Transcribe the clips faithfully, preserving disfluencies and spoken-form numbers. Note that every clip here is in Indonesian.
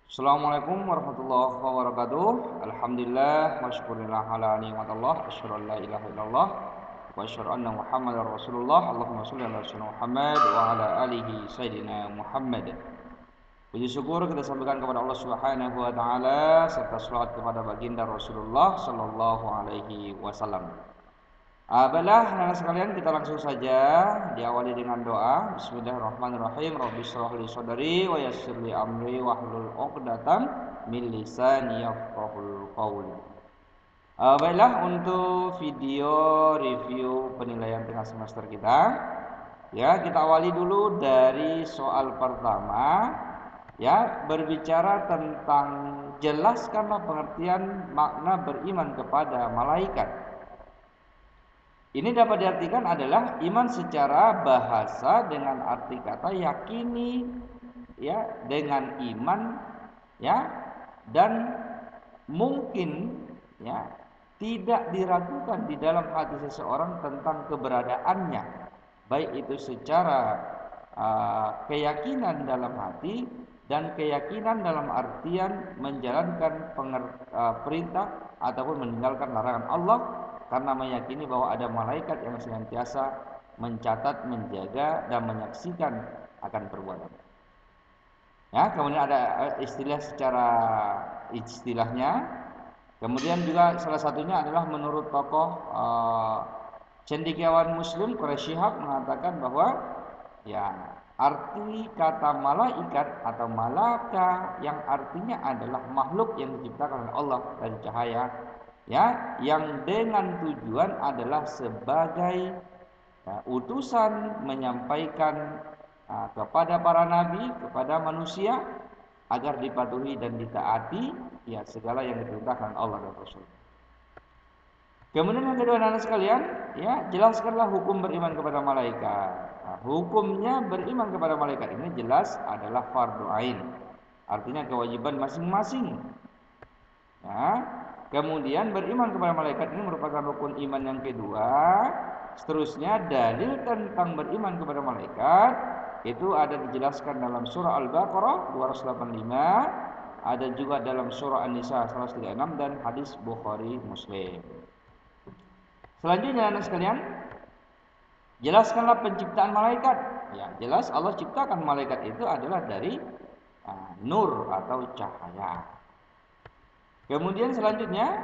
Assalamualaikum warahmatullahi wabarakatuh. Alhamdulillah wa syukurillah ala nikmatillah. Asyhadu an la ilaha illallah wa asyhadu anna Muhammadar Rasulullah. Allahumma shalli ala sayyidina Muhammad wa ala alihi sayyidina Muhammad. Puji syukur kita sampaikan kepada Allah Subhanahu wa taala serta selawat kepada baginda Rasulullah sallallahu alaihi wasallam. Ah, baiklah, anak sekalian, kita langsung saja diawali dengan doa. Bismillahirrahmanirrahim. Rabbi shrah li sadri wa yassir li amri wahlul 'uqdatam min lisani yafqahul qaul. Ah, baiklah, untuk video review penilaian tengah semester kita, ya kita awali dulu dari soal pertama, ya berbicara tentang jelaskanlah pengertian makna beriman kepada malaikat. Ini dapat diartikan adalah iman secara bahasa dengan arti kata yakini, ya, dengan iman, ya, dan mungkin, ya, tidak diragukan di dalam hati seseorang tentang keberadaannya, baik itu secara uh, keyakinan dalam hati dan keyakinan dalam artian menjalankan penger, uh, perintah ataupun meninggalkan larangan Allah, karena meyakini bahwa ada malaikat yang senantiasa mencatat, menjaga, dan menyaksikan akan perbuatan. Ya, kemudian ada istilah secara istilahnya. Kemudian juga salah satunya adalah menurut tokoh uh, cendekiawan Muslim Quraisy Shihab mengatakan bahwa ya arti kata malaikat atau malaka yang artinya adalah makhluk yang diciptakan oleh Allah dari cahaya, ya, yang dengan tujuan adalah sebagai ya, utusan menyampaikan uh, kepada para nabi, kepada manusia agar dipatuhi dan ditaati ya segala yang diperintahkan Allah dan Rasul. Kemudian yang kedua, anak sekalian, ya jelaskanlah hukum beriman kepada malaikat. Nah, hukumnya beriman kepada malaikat ini jelas adalah fardu ain, artinya kewajiban masing-masing. Ya. Kemudian beriman kepada malaikat ini merupakan rukun iman yang kedua. Seterusnya dalil tentang beriman kepada malaikat itu ada dijelaskan dalam surah Al-Baqarah dua ratus delapan puluh lima, ada juga dalam surah An-Nisa seratus tiga puluh enam dan hadis Bukhari Muslim. Selanjutnya anak sekalian, jelaskanlah penciptaan malaikat. Ya, jelas Allah ciptakan malaikat itu adalah dari uh, nur atau cahaya. Kemudian selanjutnya,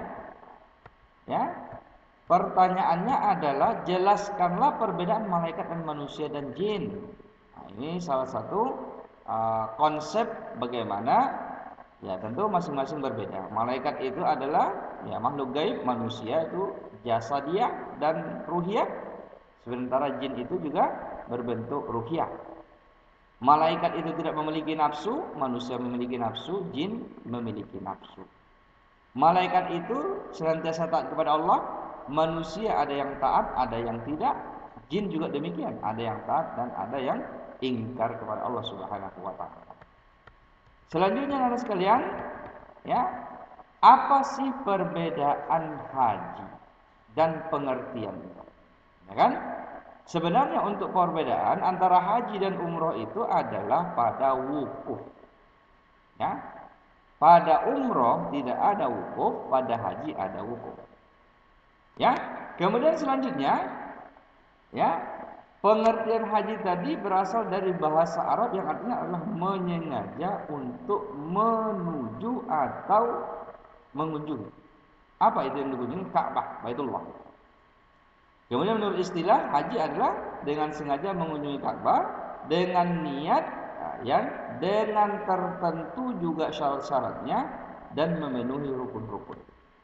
ya, pertanyaannya adalah jelaskanlah perbedaan malaikat dan manusia dan jin. Nah, ini salah satu uh, konsep bagaimana, ya tentu masing-masing berbeda. Malaikat itu adalah ya makhluk gaib, manusia itu jasadiah dan ruhiyah, sementara jin itu juga berbentuk ruhiyah. Malaikat itu tidak memiliki nafsu, manusia memiliki nafsu, jin memiliki nafsu. Malaikat itu senantiasa taat kepada Allah, manusia ada yang taat, ada yang tidak, jin juga demikian, ada yang taat dan ada yang ingkar kepada Allah Subhanahu wa taala. Selanjutnya anak sekalian, ya, apa sih perbedaan haji dan pengertian itu? Ya kan? Sebenarnya untuk perbedaan antara haji dan umroh itu adalah pada wukuf. Ya. Pada umroh tidak ada wukuf, pada haji ada wukuf. Ya, kemudian selanjutnya, ya, pengertian haji tadi berasal dari bahasa Arab yang artinya adalah menyengaja untuk menuju atau mengunjungi. Apa itu yang dikunjungi? Ka'bah, Baitullah. Kemudian menurut istilah haji adalah dengan sengaja mengunjungi Ka'bah dengan niat yang dengan tertentu juga syarat-syaratnya dan memenuhi rukun-rukun.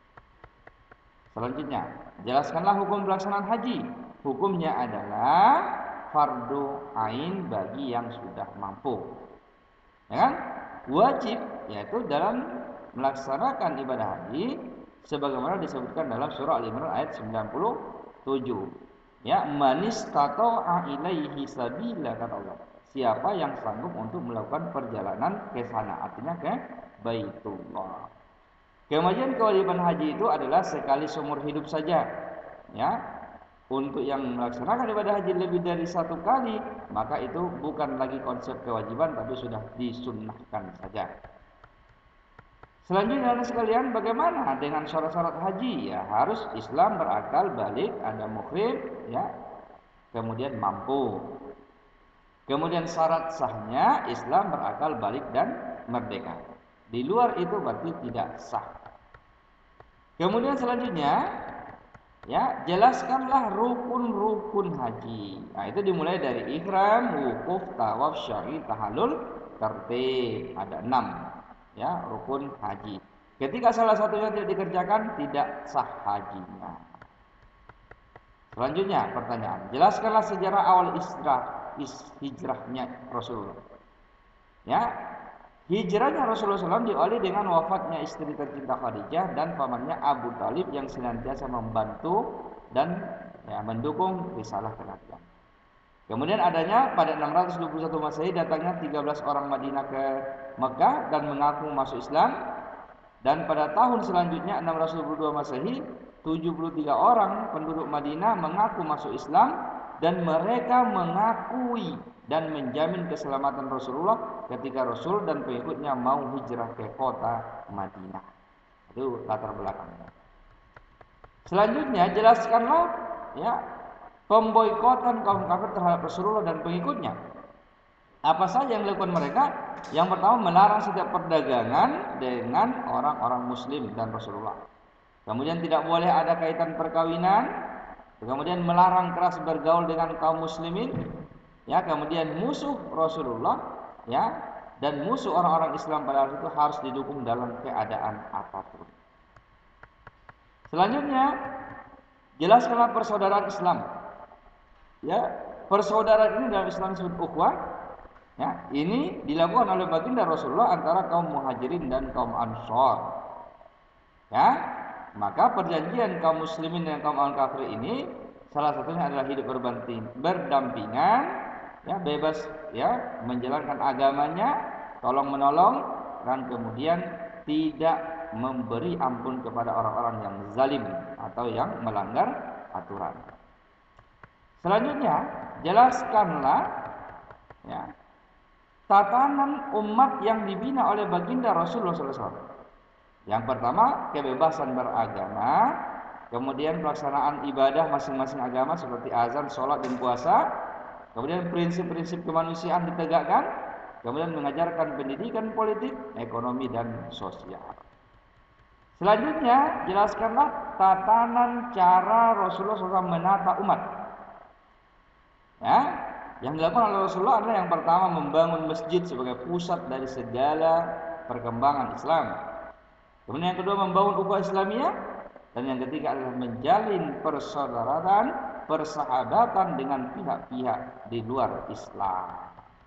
Selanjutnya, jelaskanlah hukum pelaksanaan haji. Hukumnya adalah fardu ain bagi yang sudah mampu. Ya kan? Wajib yaitu dalam melaksanakan ibadah haji sebagaimana disebutkan dalam surah Al-Imran ayat sembilan puluh tujuh. Ya, manis tata'a ilaihi sabila, kata Allah. Siapa yang sanggup untuk melakukan perjalanan ke sana, artinya ke Baitullah. Kemudian kewajiban haji itu adalah sekali seumur hidup saja. Ya, untuk yang melaksanakan ibadah haji lebih dari satu kali, maka itu bukan lagi konsep kewajiban, tapi sudah disunnahkan saja. Selanjutnya sekalian, bagaimana dengan syarat-syarat haji? Ya, harus Islam berakal balik, ada muhrim, ya, kemudian mampu. Kemudian syarat sahnya Islam berakal balik dan merdeka. Di luar itu berarti tidak sah. Kemudian selanjutnya, ya, jelaskanlah rukun-rukun haji. Nah, itu dimulai dari ihram, wukuf, tawaf, syai, tahallul, tertib. Ada enam, ya, rukun haji. Ketika salah satunya tidak dikerjakan, tidak sah hajinya. Selanjutnya pertanyaan, jelaskanlah sejarah awal isra hijrahnya Rasulullah. Ya, hijrahnya Rasulullah shallallahu alaihi wasallam diawali dengan wafatnya istri tercinta Khadijah dan pamannya Abu Talib yang senantiasa membantu dan ya, mendukung risalah kenabian. Kemudian adanya pada enam ratus dua puluh satu Masehi datangnya tiga belas orang Madinah ke Mekah dan mengaku masuk Islam. Dan pada tahun selanjutnya enam ratus dua puluh dua Masehi, tujuh puluh tiga orang penduduk Madinah mengaku masuk Islam dan mereka mengakui dan menjamin keselamatan Rasulullah ketika Rasul dan pengikutnya mau hijrah ke kota Madinah. Itu latar belakangnya. Selanjutnya jelaskanlah ya pemboikotan kaum kafir terhadap Rasulullah dan pengikutnya. Apa saja yang dilakukan mereka? Yang pertama, melarang setiap perdagangan dengan orang-orang Muslim dan Rasulullah. Kemudian tidak boleh ada kaitan perkawinan. Kemudian melarang keras bergaul dengan kaum muslimin, ya. Kemudian musuh Rasulullah, ya, dan musuh orang-orang Islam pada saat itu harus didukung dalam keadaan apapun. Selanjutnya, jelaskanlah persaudaraan Islam. Ya, persaudaraan ini dalam Islam disebut ukhuwah. Ya, ini dilakukan oleh baginda Rasulullah antara kaum Muhajirin dan kaum Ansor. Ya. Maka perjanjian kaum muslimin dan kaum al-kafir ini salah satunya adalah hidup berdampingan, ya, bebas, ya, menjalankan agamanya, tolong menolong, dan kemudian tidak memberi ampun kepada orang-orang yang zalim atau yang melanggar aturan. Selanjutnya, jelaskanlah ya, tatanan umat yang dibina oleh baginda Rasulullah shallallahu alaihi wasallam. Yang pertama, kebebasan beragama, kemudian pelaksanaan ibadah masing-masing agama seperti azan, sholat, dan puasa, kemudian prinsip-prinsip kemanusiaan ditegakkan, kemudian mengajarkan pendidikan politik, ekonomi, dan sosial. Selanjutnya, jelaskanlah tatanan cara Rasulullah shallallahu alaihi wasallam menata umat. Ya, yang dilakukan oleh Rasulullah adalah yang pertama membangun masjid sebagai pusat dari segala perkembangan Islam. Kemudian yang kedua membangun ukhuwah Islamiyah, dan yang ketiga adalah menjalin persaudaraan, persahabatan dengan pihak-pihak di luar Islam.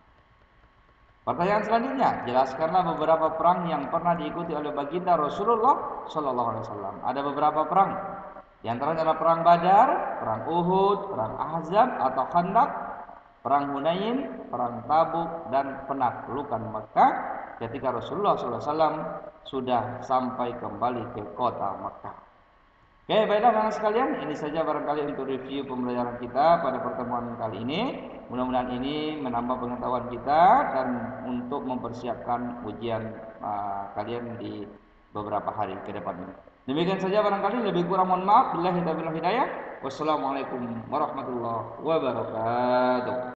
Pertanyaan selanjutnya, jelaskanlah beberapa perang yang pernah diikuti oleh baginda Rasulullah Shallallahu Alaihi Wasallam. Ada beberapa perang, di antaranya adalah perang Badar, perang Uhud, perang Ahzab atau Khandaq, perang Hunain, perang Tabuk, dan penaklukan Mekah ketika Rasulullah Shallallahu Alaihi Wasallam sudah sampai kembali ke kota Mekah. Oke, baiklah teman-teman sekalian, ini saja barangkali untuk review pembelajaran kita pada pertemuan kali ini. Mudah-mudahan ini menambah pengetahuan kita dan untuk mempersiapkan ujian uh, kalian di beberapa hari ke depan ini. Demikian saja barangkali, lebih kurang mohon maaf. Billahi taufiq wal hidayah. Wassalamualaikum warahmatullahi wabarakatuh.